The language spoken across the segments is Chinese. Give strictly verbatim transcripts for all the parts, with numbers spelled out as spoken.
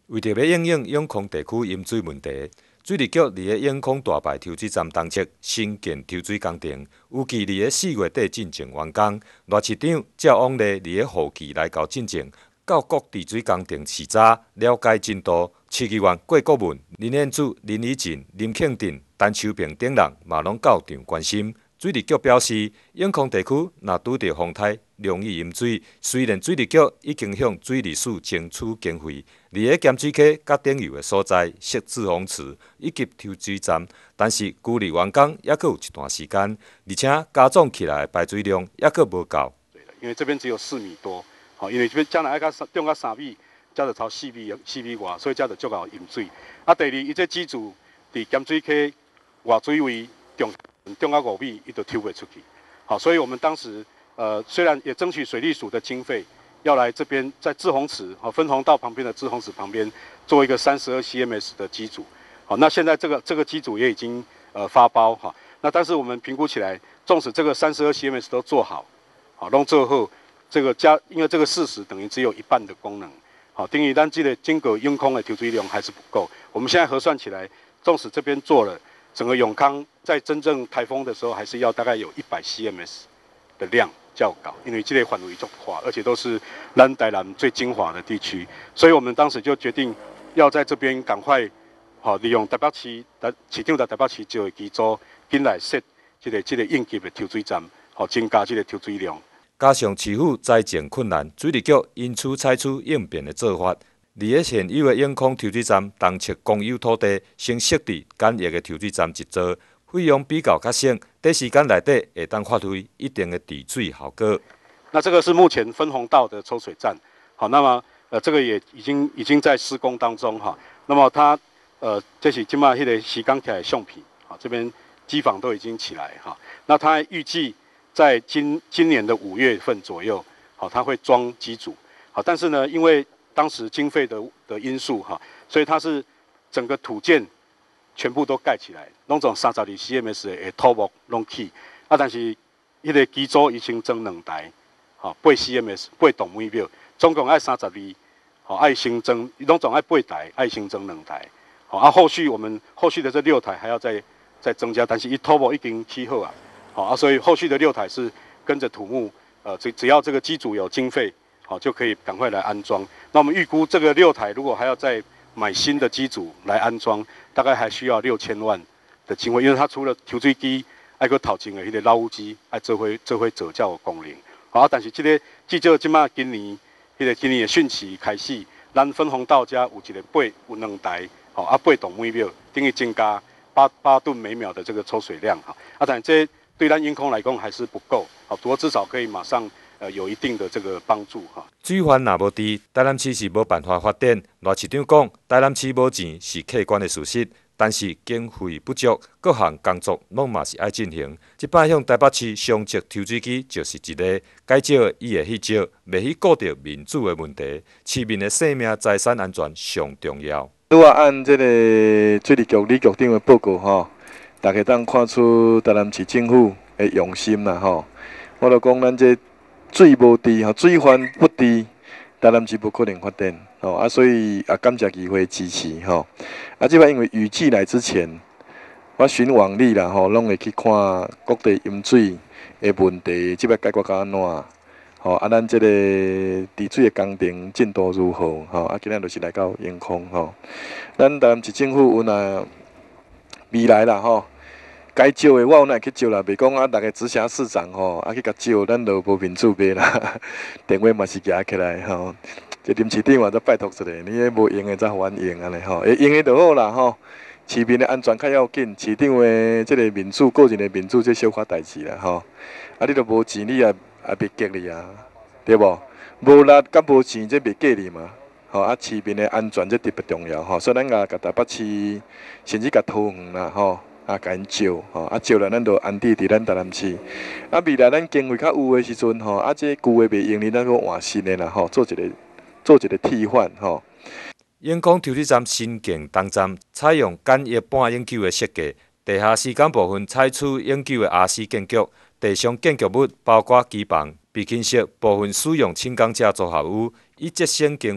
为着要应应永康地区饮水问题，水利局伫个永康大排抽水站东侧新建抽水工程，预计伫个四月底进行完工。赖市长照往例伫个后期来搞进程，到各治水工程时早了解进度。市议员郭国文、林彦祖、林以进、林庆定、陈秋平等人嘛拢到场关心。水利局表示，永康地区若拄到风台，容易饮水。虽然水利局已经向水利署争取经费，伫个咸水溪甲顶游的所在设置洪池以及抽水站，但是距离完工还佫有一段时间，而且加总起来的排水量还佫无够。 对的，因为这边只有四米多，好，因为这边将来要到中到三米，才就超四米四米外，所以才就足够饮水。啊，第二，伊这机组伫咸水溪外水位中。中到五米，伊都抽不出去。好，所以我们当时呃，虽然也争取水利署的经费，要来这边在滞洪池，好分洪道旁边的滞洪池旁边做一个三十二 C M S 的机组。好，那现在这个这个机组也已经呃发包哈。那但是我们评估起来，纵使这个三十二 C M S 都做好，好弄最后这个加，因为这个事实等于只有一半的功能。好，等于咱这个经过永康的抽水量还是不够。我们现在核算起来，纵使这边做了。整个永康在真正台风的时候，还是要大概有一百 C M S 的量较高，因为这类范围重化，而且都是咱台南最精华的地区，所以我们当时就决定要在这边赶快，好利用台北市、市长在台北市就的基础，紧来设这个这个应急的抽水站，好增加这个抽水量。 加上市府财政困难，水利局因此采取应变的做法。伫个现有的永康抽水站东侧公有土地，先设置简易的抽水站一座，费用比较较省，短时间内底会当发挥一定的治水效果。 那这个是目前分洪道的抽水站，好，那么呃这个也已经已经在施工当中哈。那么它呃这是今嘛迄个石钢铁橡皮，好，这边机房都已经起来哈。那它预计在今今年的五月份左右，好，它会装机组，好，但是呢，因为当时经费的的因素哈，所以它是整个土建全部都盖起来，拢总三十二 C M S 的土木拢起，啊，但是迄个基础已经装两台，吼，八 C M S 八栋每秒，总共爱三十二，吼，爱新增，拢总爱八台，爱新增两台，好，啊，后续我们后续的这六台还要再再增加，但是一土木已经起好啊，好啊，所以后续的六台是跟着土木，呃，只只要这个机组有经费。好，就可以赶快来安装。那我们预估这个六台，如果还要再买新的机组来安装，大概还需要六千万的经费，因为它除了抽水机，还个头前的迄个捞机，还做回做回助教的功能。好，但是这个至少即马今年，迄个今年的汛期开始，咱分洪道家有一个八有两台，好啊八栋每秒，等于增加八八吨每秒的这个抽水量哈。啊，但这对咱永康来讲还是不够，好，不过至少可以马上。呃，有一定的这个帮助哈。 水源若无治，台南市是无办法发展。赖市长讲，台南市无钱是客观的事实，但是经费不足，各项工作拢嘛是爱进行。即摆向台北市双节抽水机就是一个，该少的伊会去少，袂去顾到民主的问题。市民的生命财产安全上重要。 如果按这个水利局李局长的报告吼，大家当看出台南市政府的用心啦吼。我就讲咱这。水无治吼，水源不治，台南市不可能发展吼啊，所以也感谢议会支持吼。啊，即摆因为雨季来之前，我循往例啦吼，拢会去看各地饮水的问题，即摆解决到安怎？吼啊，咱即个治水的工程进度如何？吼啊，今仔就是来到永康吼，咱台南市政府有若未来啦吼。该招的我有哪会去招啦？袂讲啊，逐个直辖市长吼，啊去甲招，咱就无民主买啦。电话嘛是举起来吼，这林市长嘛则拜托一下，你迄无用的则互阮用安尼吼，会用的就好啦吼。市民的安全较要紧，市长的即个民主个人的民主，这小可代志啦吼。啊，你都无钱，你也也袂激你啊，对无？无力甲无钱，这袂过你嘛。吼啊，市民的安全这特别重要吼，所以咱也甲台北市甚至甲桃园啦吼。啊，甲因招吼，啊招了，咱就安置伫咱台南市。啊，未来咱经费较有诶时阵吼，啊这旧诶袂用哩，咱个换新诶啦吼，做一个做一个替换吼。 永康抽水站新建东站采用简易半永久诶设计，地下施工部分采取永久诶 R C 建筑，地上建筑物包括机房、避倾式部分使用轻钢架组合物，以节省经费。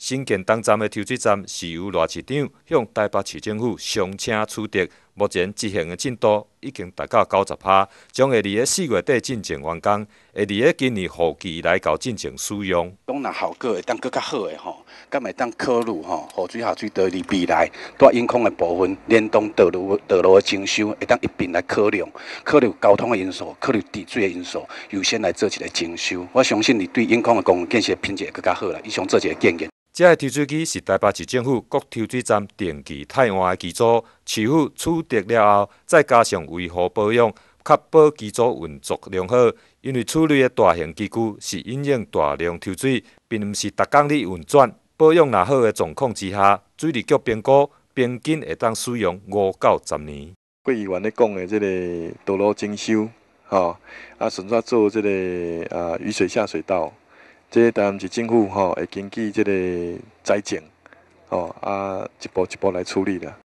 新建东站的抽水站是由赖市长向台北市政府商请取得，目前执行的进度已经达到九十趴，将会伫个四月底进行完工，会伫个今年雨季来到进行使用。 讲若效果会当更较好的吼，敢会当考虑吼，雨水下水道伫未来带引空的部分，联动道路道路的征收，会当一并来考量，考虑交通的因素，考虑治水的因素，优先来做一个征收。我相信你对引空的公共建设品质会更较好啦。以上做一个建议。 这个抽水机是台北市政府各抽水站定期汰换的机组，市府取得了后，再加上维护保养，确保机组运作良好。因为处理的大型机具是因应大量抽水，并毋是逐工咧运转。保养若好的状况之下，水利局评估平均会当使用五到十年。 郭议员咧讲的这个道路征收，吼、啊，顺续做这个啊雨水下水道。这台南市政府吼、会根据这个财政吼、啊一步一步来处理啦。